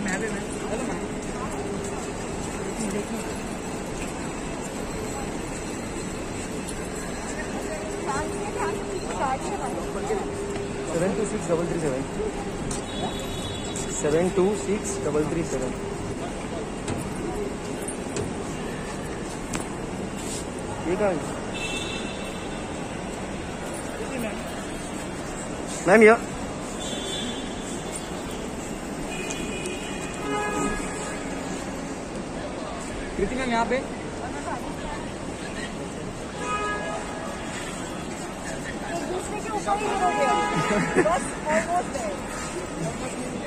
ये कहाँ है मैम? ये कृति मैम यहाँ पे दूसरे के ऊपर ही हो गया बस ऑलमोस्ट है।